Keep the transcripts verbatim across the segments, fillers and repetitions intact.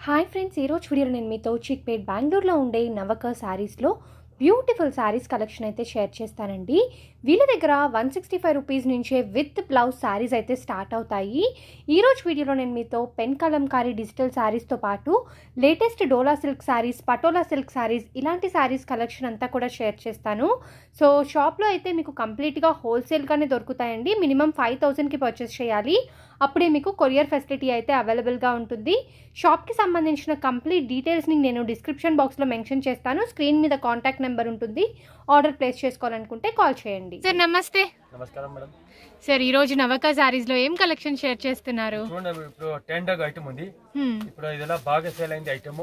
Hi friends, ఈరోజు వీడియోలో నేను మీతో చిక్పేట్ బెంగళూరులో ఉండే నవక శారీస్లో బ్యూటిఫుల్ శారీస్ కలెక్షన్ అయితే షేర్ చేస్తానండి. వీళ్ళ దగ్గర వన్ సిక్స్టీ ఫైవ్ రూపీస్ నుంచే విత్ బ్లౌజ్ శారీస్ అయితే స్టార్ట్ అవుతాయి. ఈరోజు వీడియోలో నేను మీతో పెన్ కలంకారీ డిజిటల్ శారీస్తో పాటు latest Dola silk saris, Patola silk saris, ఇలాంటి శారీస్ కలెక్షన్ అంతా కూడా షేర్ చేస్తాను. సో షాప్లో అయితే మీకు కంప్లీట్గా హోల్సేల్గానే దొరుకుతాయండి. మినిమం ఫైవ్ థౌజండ్కి పర్చేస్ చేయాలి, అప్పుడే మీకు కొరియర్ ఫెసిలిటీ అయితే అవైలబుల్గా ఉంటుంది. షాప్కి సంబంధించిన కంప్లీట్ డీటెయిల్స్ని నేను డిస్క్రిప్షన్ బాక్స్లో మెన్షన్ చేస్తాను. స్క్రీన్ మీద కాంటాక్ట్ నెంబర్ ఉంటుంది. ఆర్డర్ ప్లేస్ చేసుకోవాలనుకుంటే కాల్ చేయండి. సార్ నమస్తే. నమస్కారం మేడం. సార్ ఈ రోజు నవక సారీస్ లో ఏం కలెక్షన్ షేర్ చేస్తున్నారు? చూడండి, ఇప్పుడు టెండర్ ఐటమ్ ఉంది. ఇప్పుడు ఇదెలా బాగా సేల్ అయింది ఐటమ్.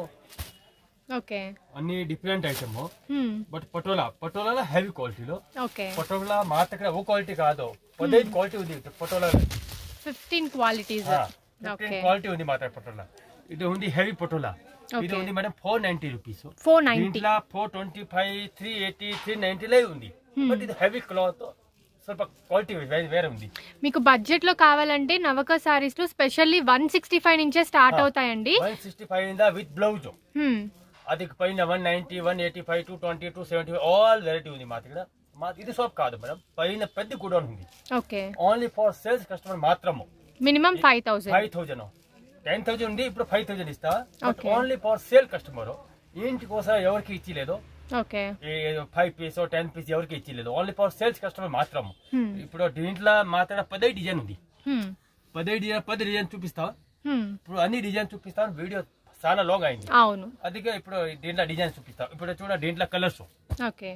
ఓకే, అన్ని different item. But Patola Patola heavy క్వాలిటీలో. ఓకే, పటోలా మా దగ్గర ఓ క్వాలిటీ కాదు, పదహైదు క్వాలిటీ ఉంది Patola. Fifteen qualities. Okay, quality ఉంది మా దగ్గర పటోలా. ఇది ఉంది హెవీ పటోలా. ఇది ఉంది madam four ninety rupees. Four ninety four twenty five three eighty three ninety లే ఉంది. బట్ ఇది హెవీ క్లాత్, ಸ್ವಲ್ಪ క్వాలిటీ వేరే ఉంది. మీకు బడ్జెట్ లో కావాలంటే నవక సారీస్ లో స్పెషల్లీ వన్ సిక్స్టీ ఫైవ్ నుంచే స్టార్ట్ అవుతాయండి. వన్ సిక్స్టీ ఫైవ్ ఇందా విత్ బ్లౌజ్. అది పైన one ninety one eighty five two twenty two seventy five all variety ఉంది మా దగ్గర. మా ఇది షాప్ కాదు మేడం, పైన పెద్ద గుడౌన్ ఉంది. Okay, only for sales customer మాత్రము. Minimum five thousand five thousand ten thousand ఉంది, ఇప్పుడు ఫైవ్ థౌసండ్ ఇస్తా. Only for sale customer. ఇంటి కోసం ఎవరికి ఇచ్చిలేదు. Okay, five piece ten piece ఎవరికి ఇచ్చిలేదు, ఓన్లీ ఫర్ సేల్స్ కస్టమర్ మాత్రం. ఇప్పుడు దీంట్లో మాత్రం పదే డిజైన్ ఉంది. పదే డిజైన్ పది డిజైన్ చూపిస్తా. ఇప్పుడు అన్ని డిజైన్ చూపిస్తాను. వీడియో చాలా లాంగ్ అయింది. అవును, అందుకే ఇప్పుడు దీంట్లో డిజైన్ చూపిస్తా. ఇప్పుడు చూడ దీంట్లో కలర్స్ ఓకే,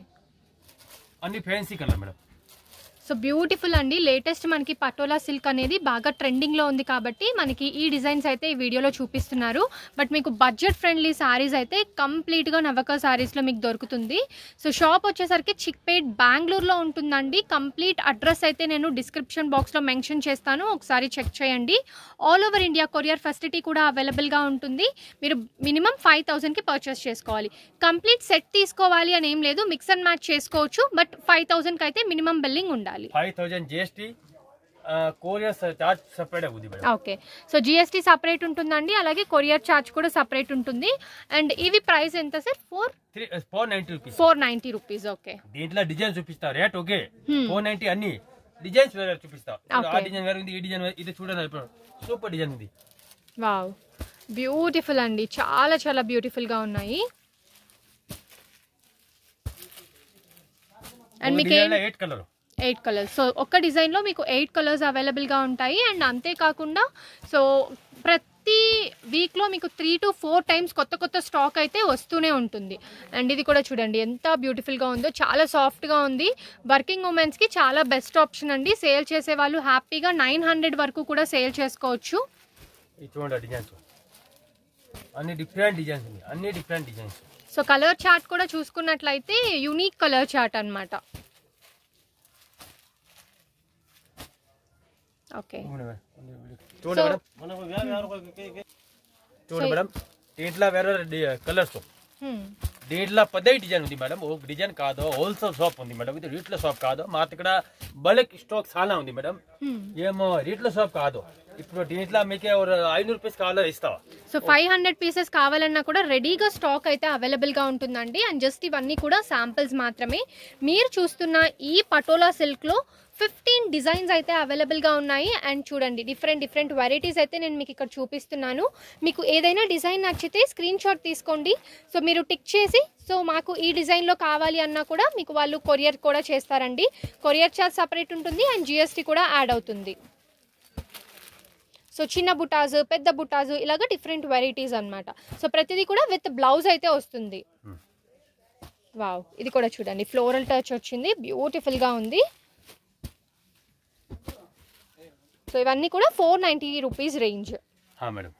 అన్ని fancy colour madam. So beautiful అండి. లేటెస్ట్ మనకి పటోలా సిల్క్ అనేది బాగా ట్రెండింగ్ లో ఉంది కాబట్టి మనకి ఈ డిజైన్స్ అయితే ఈ వీడియోలో చూపిస్తున్నారు. బట్ మీకు బడ్జెట్ ఫ్రెండ్లీ సారీస్ అయితే కంప్లీట్ గా నవక సారీస్ లో మీకు దొరుకుతుంది. సో షాప్ వచ్చేసరికి చిక్పేట్ బెంగళూరులో ఉంటుందండి. కంప్లీట్ అడ్రస్ అయితే నేను డిస్క్రిప్షన్ బాక్స్ లో మెన్షన్ చేస్తాను, ఒకసారి చెక్ చేయండి. All over India courier facility కూడా అవైలబుల్ గా ఉంటుంది. మీరు మినిమం ఫైవ్ థౌసండ్ కి పర్చేస్ చేసుకోవాలి. కంప్లీట్ సెట్ తీసుకోవాలి అని ఏం లేదు, మిక్స్ అండ్ మ్యాచ్ చేసుకోవచ్చు. బట్ ఫైవ్ థౌసండ్ కి అయితే మినిమం బిల్లింగ్ ఉండాలి. Five thousand GST, courier charge separate అవుతుంది madam. Okay, so GST separate ఉంటుందండి, అలాగే కొరియర్ చార్జ్ కూడా సపరేట్ ఉంటుంది. అండ్ ఇవి ప్రైస్ ఎంత sir? Four four ninety rupees four ninety rupees okay, దీంట్లో డిజైన్ చూపిస్తా. రేట్ ఓకే, ఫోర్ నైన్టీ అన్ని డిజైన్స్ వేరే చూపిస్తా. ఆ డిజైన్ వేరే ఉంది, ఈ డిజైన్ ఇది చూడండి. ఇప్పుడు సూపర్ డిజైన్ ఉంది. వావ్, బ్యూటిఫుల్ అండి, చాలా చాలా బ్యూటిఫుల్ గా ఉన్నాయి. అండ్ మీకు eight colour eight colours. So ఒక్క డిజైన్లో మీకు ఎయిట్ కలర్స్ అవైలబుల్గా ఉంటాయి. అండ్ అంతేకాకుండా సో ప్రతి వీక్లో మీకు త్రీ టు ఫోర్ టైమ్స్ కొత్త కొత్త స్టాక్ అయితే వస్తూనే ఉంటుంది. అండ్ ఇది కూడా చూడండి ఎంత బ్యూటిఫుల్గా ఉందో, చాలా సాఫ్ట్గా ఉంది. వర్కింగ్ ఉమెన్స్కి చాలా బెస్ట్ ఆప్షన్ అండి. సేల్ చేసే వాళ్ళు హ్యాపీగా నైన్ హండ్రెడ్ వరకు కూడా సేల్ చేసుకోవచ్చు. చూడండి డిజైన్స్ అన్ని డిఫరెంట్ డిజైన్స్ ఉన్నాయి, అన్ని different designs. So colour chart కూడా చూసుకున్నట్లయితే యూనిక్ కలర్ చార్ట్ అన్నమాట. ఓకే, చూడండి మేడం, చూడండి మేడం, దీంట్లో వేరే కలర్స్. దీంట్లో పదే డిజైన్ ఉంది మేడం. ఒక డిజైన్ కాదు, హోల్సేల్ షాప్ ఉంది మేడం. ఇది రీటైల్ షాప్ కాదు. మా ఇక్కడ బల్క్ స్టాక్ చాలా ఉంది మేడం. ఏమో రీటైల్ షాప్ కాదు. ఇప్పుడు దీంట్లో మీకు ఐనూరు రూపీస్ కావాలో ఇస్తావా? సో ఫైవ్ హండ్రెడ్ పీసెస్ కావాలన్నా కూడా రెడీగా స్టాక్ అయితే అవైలబుల్ గా ఉంటుందండి. అండ్ జస్ట్ ఇవన్నీ కూడా శాంపిల్స్ మాత్రమే. మీరు చూస్తున్న ఈ పటోలా సిల్క్ లో ఫిఫ్టీన్ డిజైన్స్ అయితే అవైలబుల్గా ఉన్నాయి. అండ్ చూడండి డిఫరెంట్ డిఫరెంట్ వెరైటీస్ అయితే నేను మీకు ఇక్కడ చూపిస్తున్నాను. మీకు ఏదైనా డిజైన్ నచ్చితే స్క్రీన్ షాట్ తీసుకోండి. సో మీరు టిక్ చేసి సో మాకు ఈ డిజైన్లో కావాలి అన్నా కూడా మీకు వాళ్ళు కొరియర్ కూడా చేస్తారండి. కొరియర్ చార్జ్ సపరేట్ ఉంటుంది అండ్ జిఎస్టీ కూడా యాడ్ అవుతుంది. సో చిన్న బుటాస్, పెద్ద బుటాస్, ఇలాగ డిఫరెంట్ వెరైటీస్ అనమాట. సో ప్రతిదీ కూడా విత్ బ్లౌజ్ అయితే వస్తుంది. వావ్, ఇది కూడా చూడండి ఫ్లోరల్ టచ్ వచ్చింది, బ్యూటిఫుల్గా ఉంది. సో ఇవన్నీ కూడా four ninety rupees range madam.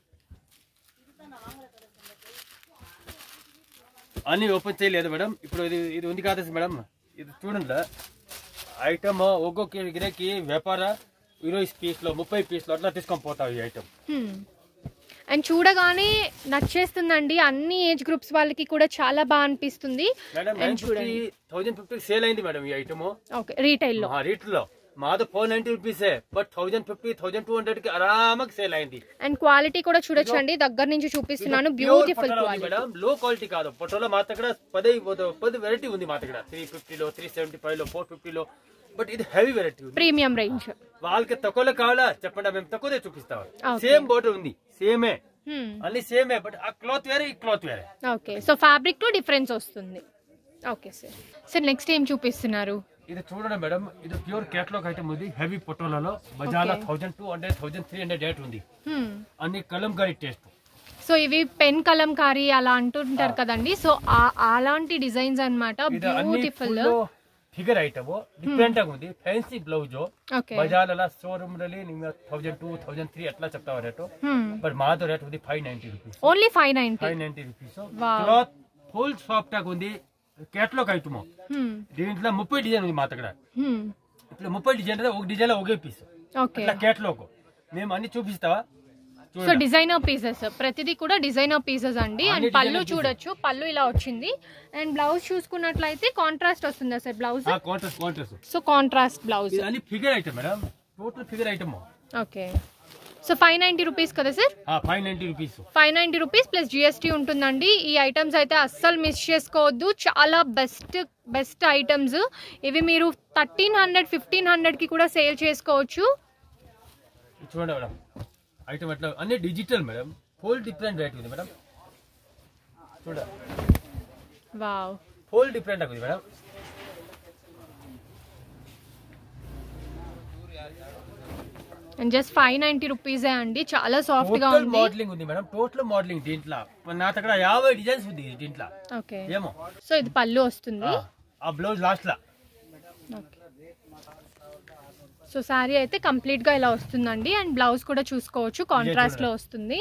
అన్ని ఓపెన్ చేయలేదు మేడం. ఇప్పుడు ఇది ఇది ఉంది కాదు మేడం. ఇది చూడండి ఐటమ్ ఒక్కొక్క గిరాకి వ్యాపార ఇరవై పీస్లో ముప్పై పీస్లో అట్లా తీసుకొని పోతావు ఈ ఐటమ్. అండ్ చూడగానే నచ్చేస్తుందండి. అన్ని ఏజ్ గ్రూప్స్ వాళ్ళకి కూడా చాలా బాగా అనిపిస్తుంది. మేడం థౌసండ్ ఫిఫ్టీ సేల్ అయింది మేడం ఈ ఐటమ్. ఓకే, రీటైల్ లో రీటైల్ లో మాది ఫోర్ నైన్టీ రూపీసే but thousand fifty thousand two hundred కి ఆరామగా సేల్ అయింది. అండ్ క్వాలిటీ కూడా చూడొచ్చండి, దగ్గర నుంచి చూపిస్తున్నాను. Beautiful quality madam, low quality కాదు. పటోలా మా దగ్గర పది పది వెరైటీ ఉంది మా దగ్గర. త్రీ ఫిఫ్టీలో త్రీ సెవెంటీ ఫైవ్ లో ఫోర్ ఫిఫ్టీలో బట్ ఇది హెవీ వెరైటీ, ప్రీమియం రేంజ్. వాళ్ళకి తక్కువలో కావాలా చెప్పండి, మేము తక్కువదే చూపిస్తాం. సేమ్ బోర్డర్ ఉంది, సేమే అన్ని సేమే, బట్ ఆ క్లాత్ వేరే ఈ క్లాత్ వేరే. ఓకే, సో ఫ్యాబ్రిక్ తో డిఫరెన్స్ వస్తుంది. Okay sir. సార్ నెక్స్ట్ ఏం చూపిస్తున్నారు? ఇది చూడండి మేడం, ఇది ప్యూర్ కేటలాగ్ ఐటమ్ ఉంది. హెవీ పటోలాలో బజార్లో thousand two hundred thousand three hundred rate ఉంది. అన్ని కలంకారీ టేస్ట్. సో ఇవి పెన్ కలంకారీ అలా అంటుంటారు కదండి, సో అలాంటి డిజైన్స్ అన్నమాట. బ్యూటిఫుల్ ఫిగర్ ఐటమ్, డిఫరెంట్ గా ఉంది. ఫ్యాన్సీ బ్లౌజ్ బజార్ల showroom thousand two thousand three అట్లా చెప్తావు రేటు, బట్ మాతో రేట్ ఉంది five ninety rupees. Only five ninety five ninety rupees. Cloth full soft గా ఉంది. కేటలాగ్ ఐటమ్, దీంట్లో ముప్పై డిజైన్ ఉంది మా దగ్గర. ఇప్పుడు ముప్పై డిజైన్ ఒక డిజైన్ ఒకే పీస్ కేటలాగ్ మేము అన్ని చూపిస్తావా? సో డిజైనర్ పీసెస్, ప్రతిదీ కూడా డిజైనర్ పీసెస్ అండి. అండ్ పళ్ళు చూడొచ్చు, పళ్ళు ఇలా వచ్చింది. అండ్ బ్లౌజ్ చూసుకున్నట్లయితే కాంట్రాస్ట్ వస్తుందా sir blouse? Contrast contrast so contrast blouse. అన్ని figure item madam, total figure item. Okay, so five ninety rupees కదా sir? Five ninety rupees five ninety rupees plus GST ఉంటుందండి. ఈ ఐటమ్స్ అయితే అస్సలు miss చేసుకోవద్దు, చాలా బెస్ట్ బెస్ట్ ఐటమ్స్ ఇవి. మీరు థర్టీన్ హండ్రెడ్ ఫిఫ్టీన్ హండ్రెడ్ కి కూడా సేల్ చేసుకోవచ్చు. చూడండి మేడం, ఐటమ్ అట్లా అన్ని digital madam, full different rate ఉంది మేడం. చూడ వావ్, ఫుల్ డిఫరెంట్ ఉంది madam. And just five ninety రూపీసే అండి, చాలా సాఫ్ట్ గా ఉంది. మోడలింగ్ ఉంది మేడం, టోటల్ మోడలింగ్. దీంట్లో నా దగ్గర యాభై డిజైన్స్ ఉంది దీంట్లో. ఓకే, ఏమో. సో ఇది పళ్ళు వస్తుంది, ఆ బ్లౌజ్ లాస్ట్ లా. సో సారీ అయితే కంప్లీట్ గా ఇలా వస్తుందండి. అండ్ బ్లౌజ్ కూడా చూసుకోవచ్చు, కాంట్రాస్ట్ లో వస్తుంది.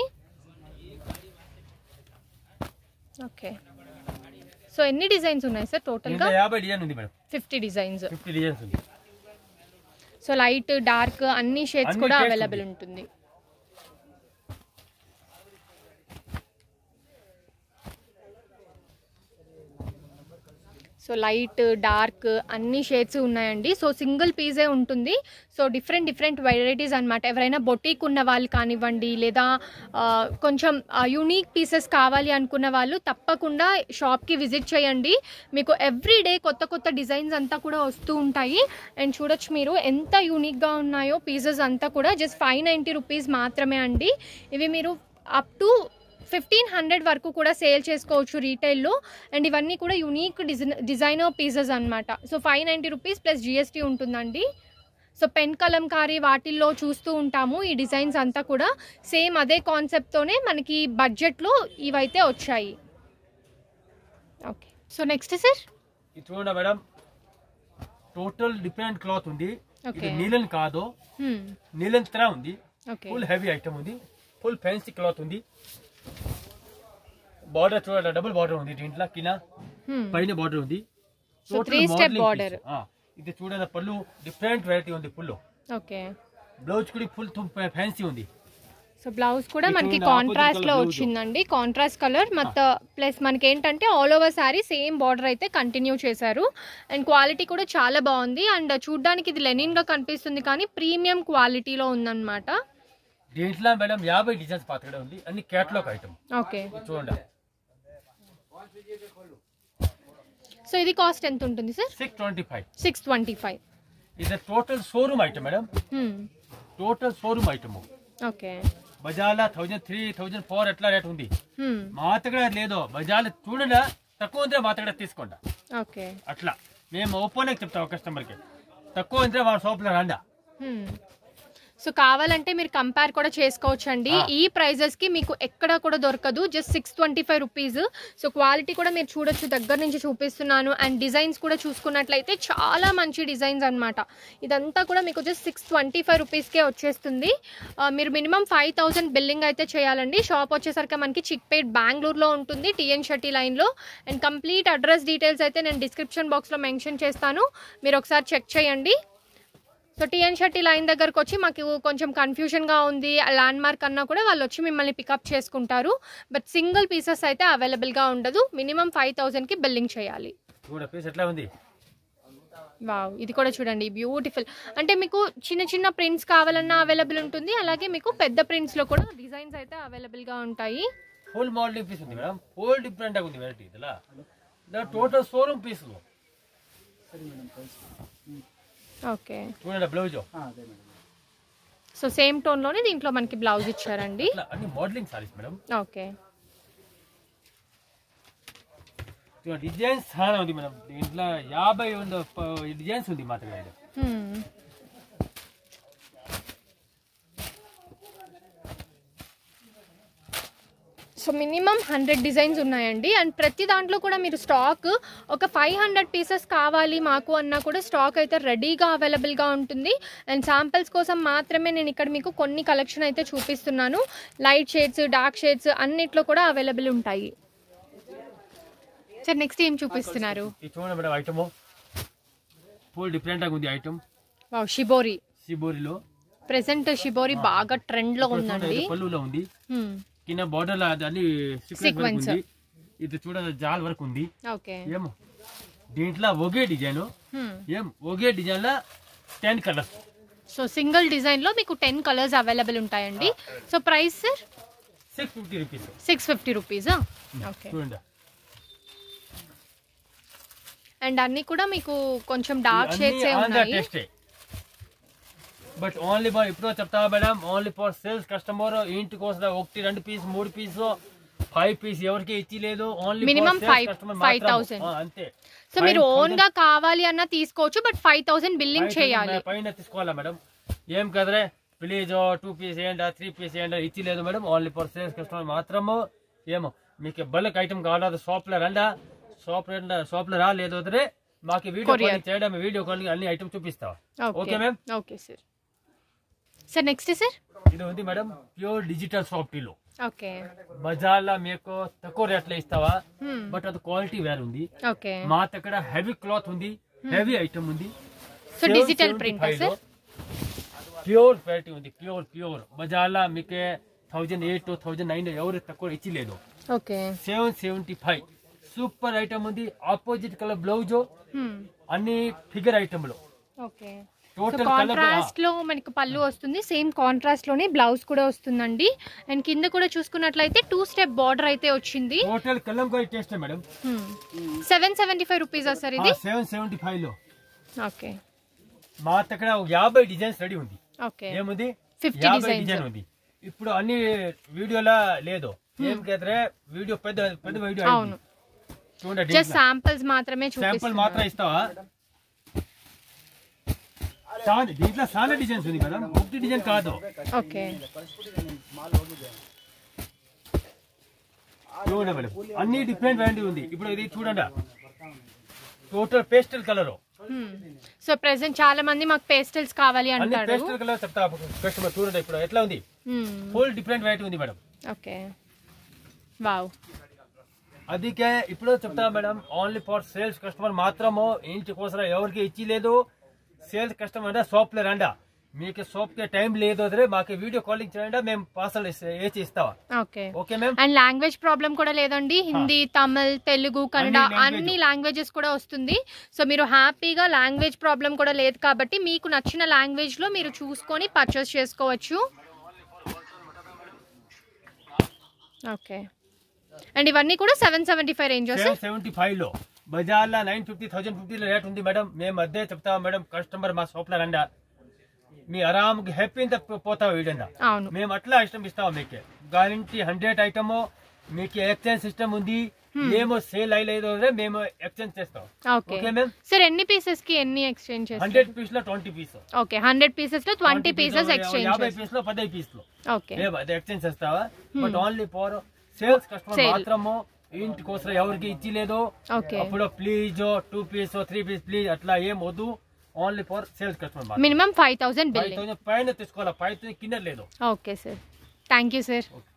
ఓకే, సో ఎన్ని డిజైన్స్ ఉన్నాయి సార్ టోటల్ గా? యాభై డిజైన్ ఉంది madam. Fifty designs fifty designs ఉంది. సో లైట్ డార్క్ అన్ని షేడ్స్ కూడా అవైలబుల్ ఉంటుంది. సో లైట్ డార్క్ అన్ని షేడ్స్ ఉన్నాయండి. సో సింగిల్ పీసే ఉంటుంది. సో డిఫరెంట్ డిఫరెంట్ వెరైటీస్ అనమాట. ఎవరైనా బొటీక్ ఉన్న వాళ్ళు కానివ్వండి, లేదా కొంచెం యూనిక్ పీసెస్ కావాలి అనుకున్న వాళ్ళు తప్పకుండా షాప్కి విజిట్ చేయండి. మీకు ఎవ్రీ డే కొత్త కొత్త డిజైన్స్ అంతా కూడా వస్తూ ఉంటాయి. అండ్ చూడొచ్చు మీరు ఎంత యూనిక్గా ఉన్నాయో పీసెస్ అంతా కూడా. జస్ట్ ఫైవ్ నైంటీ రూపీస్ మాత్రమే అండి. ఇవి మీరు అప్ టు ఫిఫ్టీన్ హండ్రెడ్ వరకు కూడా సేల్ చేసుకోవచ్చు రీటైల్లో. అండ్ ఇవన్నీ కూడా యూనిక్ డిజైన్ డిజైనర్ పీసెస్ అనమాట. So five ninety rupees plus GST ఉంటుందండి. సో పెన్ కలంకారీ వాటిల్లో చూస్తూ ఉంటాము ఈ డిజైన్స్ అంతా కూడా. సేమ్ అదే కాన్సెప్ట్తోనే మనకి బడ్జెట్లో ఇవైతే వచ్చాయి. ఓకే, సో నెక్స్ట్ సార్ ఇది చూడండి మేడం, టోటల్ డిఫరెంట్ క్లాత్ ఉంది. ఇది నీలన్ కాదు, నీలన్ తర ఉంది. ఫుల్ హెవీ ఐటమ్ ఉంది, ఫుల్ ఫ్యాన్సీ క్లాత్ ఉంది. బార్డర్ చూడండి, డబుల్ బార్డర్ ఉంది దీంట్లో, కింద పైన బార్డర్ ఉంది. Three step border. ఇది చూడండి, పళ్ళు డిఫరెంట్ వెరైటీ ఉంది ఫుల్. ఓకే, బ్లౌజ్ కూడా ఫుల్ ఫ్యాన్సీ ఉంది. సో బ్లౌజ్ కూడా మనకి కాంట్రాస్ట్ లో వచ్చిందండి, కాంట్రాస్ట్ కలర్ మొత్తం. ప్లస్ మనకి ఏంటంటే all over sari same border అయితే కంటిన్యూ చేశారు. అండ్ క్వాలిటీ కూడా చాలా బాగుంది. అండ్ చూడడానికి ఇది లెనిన్ గా కనిపిస్తుంది కానీ ప్రీమియం క్వాలిటీలో ఉందన్నమాట. దీంట్లో మేడం యాభై డిజైన్స్ పాతగా ఉంది, అన్ని కేటలాగ్ ఐటమ్. ఓకే, చూడండి. సో ఇది కాస్ట్ ఎంత ఉంటుంది sir? Six twenty five six twenty five ఇది total showroom item madam. Total showroom item. Okay, బజార్లో థౌజండ్ త్రీ థౌజండ్ ఫోర్ ఎట్లా రేట్ ఉంది, మా దగ్గర లేదు. బజార్ చూడండి తక్కువ ఉంటే మా దగ్గర తీసుకోండి. ఓకే, అట్లా మేము ఓపెన్ చెప్తాం కస్టమర్కి, తక్కువ ఉంటే వాళ్ళ షాప్లో రండి. సో కావాలంటే మీరు కంపేర్ కూడా చేసుకోవచ్చు అండి. ఈ ప్రైజెస్ కి మీకు ఎక్కడ కూడా దొరకదు, just six twenty five rupees. So quality కూడా మీరు చూడొచ్చు, దగ్గర నుంచి చూపిస్తున్నాను. అండ్ డిజైన్స్ కూడా చూసుకున్నట్లయితే చాలా మంచి డిజైన్స్ అనమాట. ఇదంతా కూడా మీకు జస్ట్ సిక్స్ ట్వంటీ ఫైవ్ రూపీస్కే వచ్చేస్తుంది. మీరు మినిమం ఫైవ్ థౌసండ్ బిల్లింగ్ అయితే చేయాలండి. షాప్ వచ్చేసరికి మనకి చిక్పేట్ బెంగళూరులో ఉంటుంది, టీఎన్ షెట్టి లైన్లో. అండ్ కంప్లీట్ అడ్రస్ డీటెయిల్స్ అయితే నేను డిస్క్రిప్షన్ బాక్స్లో మెన్షన్ చేస్తాను, మీరు ఒకసారి చెక్ చేయండి. సో టీఎన్ షెట్టి లైన్ దగ్గరకు వచ్చి మాకు కొంచెం కన్ఫ్యూజన్గా ఉంది ల్యాండ్ మార్క్ అన్నా కూడా వాళ్ళు వచ్చి మిమ్మల్ని పికప్ చేసుకుంటారు. బట్ సింగిల్ పీసెస్ అయితే అవైలబుల్గా ఉండదు, మినిమం ఫైవ్ థౌసండ్కి బిల్లింగ్ చేయాలి. వావ్, ఇది కూడా చూడండి బ్యూటిఫుల్. అంటే మీకు చిన్న చిన్న ప్రింట్స్ కావాలన్నా అవైలబుల్ ఉంటుంది, అలాగే మీకు పెద్ద ప్రింట్స్ లో కూడా డిజైన్స్ అయితే అవైలబుల్ గా ఉంటాయి. ఫుల్ మోడలింగ్ పీస్ ఉంది మేడం, ఫుల్ డిఫరెంట్ గా ఉంది వెరైటీ. ఇదిలా టోటల్ షోరూమ్ పీస్. ఓకే చూడండి బ్లౌజ్. సో సేమ్ టోన్ లోనే దీంట్లో మనకి బ్లౌజ్ ఇచ్చారండి. అన్ని modelling saris madam. Okay designs చాలా ఉంది మేడం, దీంట్లో యాభై డిజైన్స్ ఉంది మాత్రమే. సో మినిమం హండ్రెడ్ డిజైన్స్ ఉన్నాయండి. అండ్ ప్రతి దాంట్లో కూడా మీరు స్టాక్ ఒక ఫైవ్ హండ్రెడ్ పీసెస్ కావాలి మాకు అన్నా కూడా స్టాక్ అయితే రెడీగా అవైలబుల్గా ఉంటుంది. అండ్ శాంపిల్స్ కోసం మాత్రమే నేను ఇక్కడ మీకు కొన్ని కలెక్షన్ అయితే చూపిస్తున్నాను. లైట్ షేడ్స్, డార్క్ షేడ్స్ అన్నిట్లో కూడా అవైలబుల్ ఉంటాయి. సార్ నెక్స్ట్ ఏం చూపిస్తున్నారు? చూడండి మేడం, ఐటమ్ ఫుల్ డిఫరెంట్ గా ఉంది ఐటమ్. Wow, shibori. షిబోరిలో ప్రెసెంట్ షిబోరి బాగా ట్రెండ్ లో ఉందండి. పళ్ళులో ఉంది, కింద బార్డర్ లో అన్ని సీక్వెన్స్ ఉంది. ఇది చూడండి జాల్ వర్క్ ఉంది. ఓకే ఏమో దీంట్లో ఒకే డిజైన్, ఏం ఒకే డిజైన్ లో టెన్ కలర్స్. సో సింగిల్ డిజైన్ లో మీకు టెన్ కలర్స్ అవైలబుల్ ఉంటాయండి. So price sir six fifty rupees. Six fifty rupees okay. చూడండి అండ్ అన్ని కూడా మీకు కొంచెం డార్క్ షేడ్స్ ఏ ఉన్నాయి. బట్ ఓన్లీ ఫర్ ఇప్పుడు చెప్తా madam, only for sales customer. ఇంటి కోసం ఒకటి రెండు పీస్ మూడు పీస్ ఫైవ్ పీస్ ఎవరికి ఇచ్చి లేదు. Only minimum five five thousand అంతే. సో మీరు ఓన్ గా కావాలి అన్న తీసుకోవచ్చు, బట్ ఫైవ్ థౌసండ్ బిల్లింగ్ చేయాలి. పైన తీసుకోవాలా మేడం? ఏం కదరే ప్లీజ్ టూ పీస్ ఏంటా త్రీ పీస్ ఏంటా ఇచ్చి లేదు madam. Only for sales customer మాత్రము. ఏమో మీకు బల్క్ ఐటమ్ కావాలా షాప్ లో రండా, షాప్ షాప్ లో రాలేదు వదిలే మాకు వీడియో కాలింగ్ చేయడం, వీడియో కాలింగ్ అన్ని ఐటమ్ చూపిస్తావా? Okay ma'am. Okay sir. Sir next sir ఇది ఉంది మేడం ప్యూర్ డిజిటల్ సాఫ్ట్ లో. ఓకే బజార్ లో మీకు తక్కువ రేట్ లో ఇస్తావా, బట్ అది క్వాలిటీ వేరు ఉంది. ఓకే మా దగ్గర హెవీ క్లాత్ ఉంది, హెవీ ఐటమ్ ఉంది. So digital print sir, pure quality ఉంది, ప్యూర్ ప్యూర్. బజార్ లో మీకు థౌజండ్ ఎయిట్ థౌజండ్ నైన్ ఎవరు తక్కువ ఇచ్చి లేదు. Okay seven seventy five super item ఉంది. ఆపోజిట్ కలర్ బ్లౌజ్, అన్ని ఫిగర్ ఐటమ్ లో. ఓకే కాంట్రాస్ట్ లో మనకి పళ్ళు వస్తుంది, సేమ్ కాంట్రాస్ట్ లోనే బ్లౌజ్ కూడా వస్తుందండి. అండ్ కింద కూడా చూసుకున్నట్లయితే టూ స్టెప్ బార్డర్ అయితే వచ్చింది. Total kalamkari taste madam. Seven seventy five rupees sir ఇది. సెవెన్ సెవెంటీ ఫైవ్ లో ఓకే. మా దగ్గర యాభై డిజైన్స్ రెడీ ఉంది. ఓకే ఏముంది? ఫిఫ్టీ డిజైన్ ఉంది. ఇప్పుడు అన్ని వీడియోలా లేదు, ఏం కదరే వీడియో పెద్ద పెద్ద వీడియో. అవును, జస్ట్ శాంపిల్స్ మాత్రమే చూపిస్తాను. శాంపిల్ మాత్రం ఇస్తావా? దీంట్లో చాలా డిజైన్స్ ఉంది మేడం, ఒకటి డిజైన్ కాదు. ఓకే చూడండి మేడం, అన్ని డిఫరెంట్ వెరైటీ ఉంది. ఇప్పుడు ఇది చూడండి total pastel colour. So present చాలా మంది మాకు పేస్టల్స్ కావాలి అంటారు. పేస్టల్ కలర్ చెప్తా కస్టమర్. చూడండి ఇప్పుడు ఎట్లా ఉంది, ఫుల్ డిఫరెంట్ వెరైటీ ఉంది మేడం. Okay wow. అదికే ఇప్పుడు చెప్తా madam, only for sales customer మాత్రము. ఇంటి కోసం ఎవరికి ఇచ్చి లేదు. సేల్స్ కస్టమర్ షాప్ లో రండా, మీకు షాప్ కి టైం లేదు అదే మాకు వీడియో కాలింగ్ చేయండి, మేము పార్సల్ వేసి ఇస్తావా? Okay okay ma'am. And language problem కూడా లేదండి, హిందీ, తమిళ్, తెలుగు, కన్నడ అన్ని లాంగ్వేజెస్ కూడా వస్తుంది. సో మీరు హ్యాపీగా లాంగ్వేజ్ ప్రాబ్లం కూడా లేదు కాబట్టి మీకు నచ్చిన లాంగ్వేజ్ లో మీరు చూసుకొని పర్చేస్ చేసుకోవచ్చు. ఓకే అండ్ ఇవన్నీ కూడా seven seventy five range seventy five లో బజార్ లో నైన్ ఫిఫ్టీ థౌసండ్ ఫిఫ్టీ లో రేట్ ఉంది మేడం. మేము అదే చెప్తాం మేడం, కస్టమర్ మా షాప్ లో రండా, మీ ఆరామ్ హ్యాపీ పోతావు వీడండా. మేము అట్లా ఐటమ్ ఇస్తాం మీకు, గ్యారంటీ హండ్రెడ్ ఐటమ్. మీకు ఎక్స్చేంజ్ సిస్టమ్ ఉంది, మేము సేల్ అయ్యలేదు మేము ఎక్స్చేంజ్ చేస్తాం. Okay ma'am. సార్ ఎన్ని పీసెస్ కి ఎన్ని ఎక్స్చేంజ్ చేస్తారు? హండ్రెడ్ పీస్ లో twenty piece. Okay hundred pieces లో ట్వంటీ పీసెస్ ఎక్స్చేంజ్. యాభై పీస్ లో పదహైదు పీస్ లో ఓకే ఎక్స్చేంజ్ చేస్తావా? But only for sales customer మాత్రము. ఇంటి కోసం ఎవరికి ఇచ్చి లేదు. అప్పుడు please two piece three piece please అట్లా ఏం వద్దు, only for sales customer. Minimum five thousand పైన తీసుకోవాలా, ఫైవ్ థౌసండ్ కింద లేదు. Okay sir, thank you sir.